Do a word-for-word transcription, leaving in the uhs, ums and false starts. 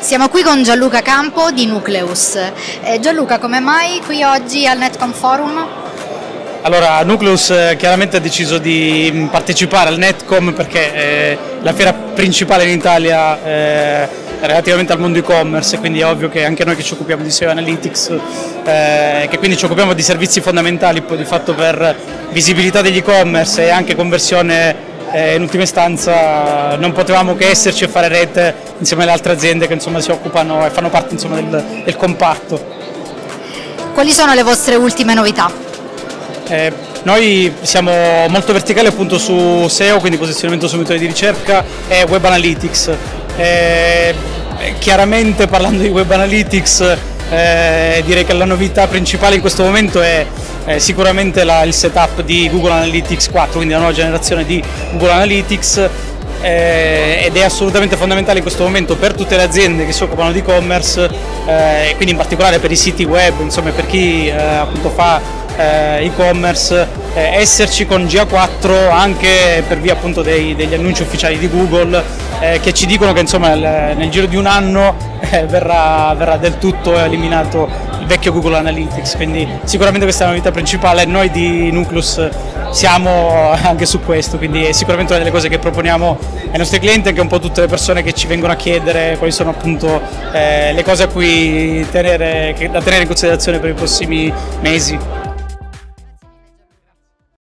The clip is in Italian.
Siamo qui con Gianluca Campo di Nucleus. Eh, Gianluca, come mai qui oggi al Netcom Forum? Allora, Nucleus eh, chiaramente ha deciso di partecipare al Netcom perché è la fiera principale in Italia eh, relativamente al mondo e-commerce, quindi è ovvio che anche noi che ci occupiamo di S E O Analytics, eh, che quindi ci occupiamo di servizi fondamentali poi di fatto per visibilità degli e-commerce e anche conversione, eh, in ultima istanza non potevamo che esserci e fare rete insieme alle altre aziende che insomma si occupano e fanno parte insomma del, del comparto. Quali sono le vostre ultime novità? Eh, noi siamo molto verticali appunto su S E O, quindi posizionamento su motori di ricerca, e Web Analytics. Eh, chiaramente parlando di Web Analytics eh, direi che la novità principale in questo momento è eh, sicuramente la, il setup di Google Analytics quattro, quindi la nuova generazione di Google Analytics, eh, ed è assolutamente fondamentale in questo momento per tutte le aziende che si occupano di e-commerce, eh, quindi in particolare per i siti web, insomma per chi eh, appunto fa e-commerce, eh, esserci con G A quattro anche per via appunto dei, degli annunci ufficiali di Google, eh, che ci dicono che insomma il, nel giro di un anno eh, verrà, verrà del tutto eliminato il vecchio Google Analytics, quindi sicuramente questa è la novità principale. Noi di Nucleus siamo anche su questo, quindi è sicuramente una delle cose che proponiamo ai nostri clienti, anche un po' tutte le persone che ci vengono a chiedere quali sono appunto eh, le cose a cui tenere, da tenere in considerazione per i prossimi mesi.